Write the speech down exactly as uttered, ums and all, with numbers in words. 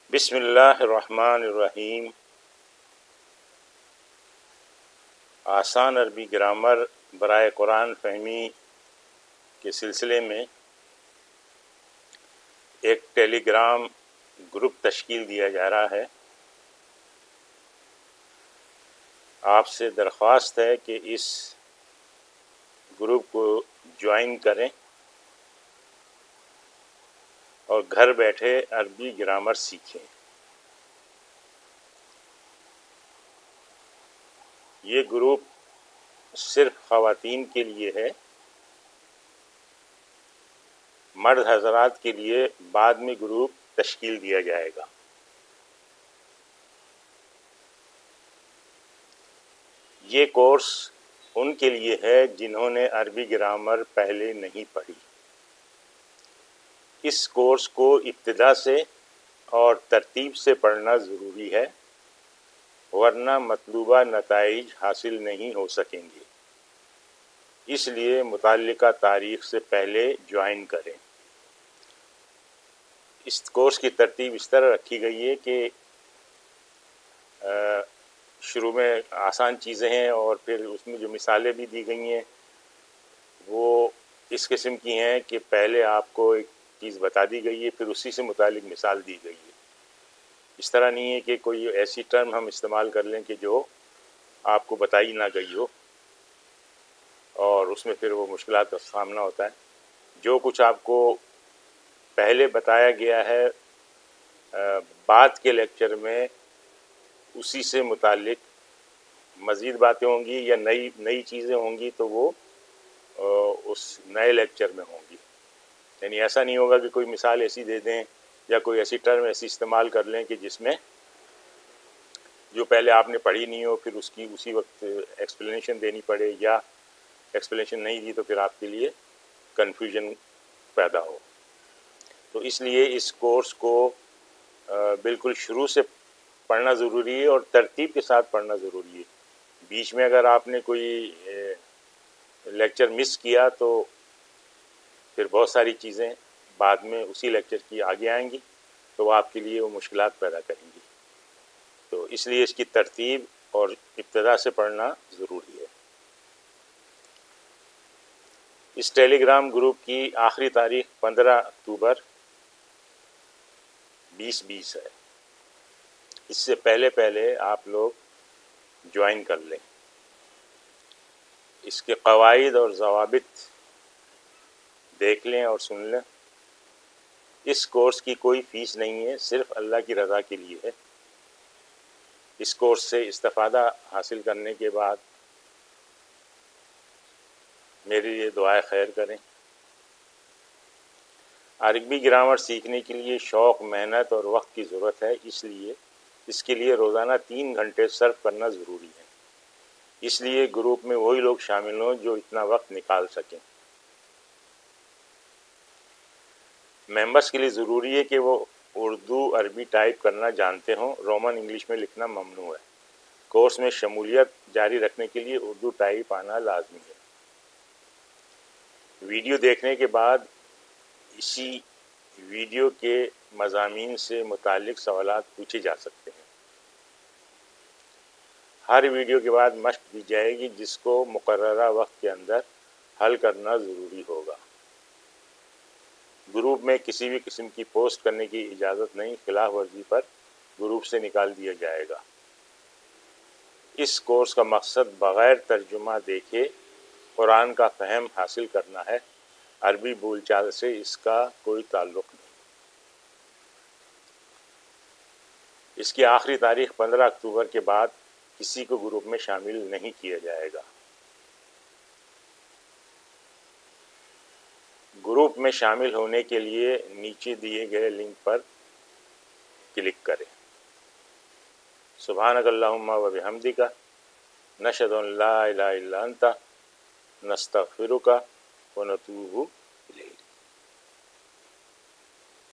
بسم اللہ الرحمن الرحیم۔ آسان عربی گرامر برائے قرآن فہمی کے سلسلے میں ایک ٹیلی گرام گروپ تشکیل دیا جا رہا ہے۔ آپ سے درخواست ہے کہ اس گروپ کو جوائن کریں اور گھر بیٹھے عربی گرامر سیکھیں۔ یہ گروپ صرف خواتین کے لیے ہے، مرد حضرات کے لیے بعد میں گروپ تشکیل دیا جائے گا۔ یہ کورس ان کے لیے ہے جنہوں نے عربی گرامر پہلے نہیں پڑھی۔ اس کورس کو ابتدا سے اور ترتیب سے پڑھنا ضروری ہے، ورنہ مطلوبہ نتائج حاصل نہیں ہو سکیں گے۔ اس لیے متعلقہ تاریخ سے پہلے جوائن کریں۔ اس کورس کی ترتیب اس طرح رکھی گئی ہے کہ شروع میں آسان چیزیں ہیں اور پھر اس میں جو مثالیں بھی دی گئی ہیں وہ اس قسم کی ہیں کہ پہلے آپ کو ایک چیز بتا دی گئی ہے، پھر اسی سے متعلق مثال دی گئی ہے۔ اس طرح نہیں ہے کہ کوئی ایسی ٹرم ہم استعمال کر لیں کہ جو آپ کو بتائی نہ گئی ہو اور اس میں پھر وہ مشکلات کا سامنا ہوتا ہے۔ جو کچھ آپ کو پہلے بتایا گیا ہے بعد کے لیکچر میں اسی سے متعلق مزید باتیں ہوں گی یا نئی نئی چیزیں ہوں گی تو وہ اس نئے لیکچر میں ہوں گی۔ یعنی ایسا نہیں ہوگا کہ کوئی مثال ایسی دے دیں یا کوئی ایسی ٹرم ایسی استعمال کر لیں کہ جس میں جو پہلے آپ نے پڑھی نہیں ہو پھر اس کی اسی وقت ایکسپلینیشن دینی پڑے، یا ایکسپلینیشن نہیں دی تو پھر آپ کے لیے کنفیوژن پیدا ہو۔ تو اس لیے اس کورس کو بالکل شروع سے پڑھنا ضروری ہے اور ترتیب کے ساتھ پڑھنا ضروری ہے۔ بیچ میں اگر آپ نے کوئی لیکچر مس کیا تو پھر بہت ساری چیزیں بعد میں اسی لیکچر کی آگے آئیں گی تو وہ آپ کے لیے وہ مشکلات پیدا کریں گی۔ تو اس لیے اس کی ترتیب اور ابتدا سے پڑھنا ضروری ہے۔ اس ٹیلی گرام گروپ کی آخری تاریخ پندرہ اکتوبر بیس بیس ہے۔ اس سے پہلے پہلے آپ لوگ جوائن کر لیں۔ اس کے قواعد اور ضوابط دیکھ لیں اور سن لیں۔ اس کورس کی کوئی فیس نہیں ہے، صرف اللہ کی رضا کے لیے ہے۔ اس کورس سے استفادہ حاصل کرنے کے بعد میرے لیے دعائے خیر کریں۔ عربی گرامر سیکھنے کے لیے شوق، محنت اور وقت کی ضرورت ہے، اس لیے اس کے لیے روزانہ تین گھنٹے صرف کرنا ضروری ہے۔ اس لیے گروپ میں وہی لوگ شامل ہوں جو اتنا وقت نکال سکیں۔ ممبرس کے لیے ضروری ہے کہ وہ اردو عربی ٹائپ کرنا جانتے ہوں، رومن انگلش میں لکھنا ممنوع ہے۔ کورس میں شمولیت جاری رکھنے کے لیے اردو ٹائپ آنا لازمی ہے۔ ویڈیو دیکھنے کے بعد اسی ویڈیو کے مضامین سے متعلق سوالات پوچھے جا سکتے ہیں۔ ہر ویڈیو کے بعد مشق دی جائے گی جس کو مقررہ وقت کے اندر حل کرنا ضروری ہوگا۔ گروپ میں کسی بھی قسم کی پوسٹ کرنے کی اجازت نہیں، خلاف ورزی پر گروپ سے نکال دیا جائے گا۔ اس کورس کا مقصد بغیر ترجمہ دیکھے قرآن کا فہم حاصل کرنا ہے، عربی بول چال سے اس کا کوئی تعلق نہیں۔ اس کی آخری تاریخ پندرہ اکتوبر کے بعد کسی کو گروپ میں شامل نہیں کیا جائے گا۔ گروپ میں شامل ہونے کے لیے نیچے دیے گئے لنک پر کلک کریں۔ سبحانک اللہم و بحمدک، نشہد ان لا الہ الا انت، نستغفرک و نتوب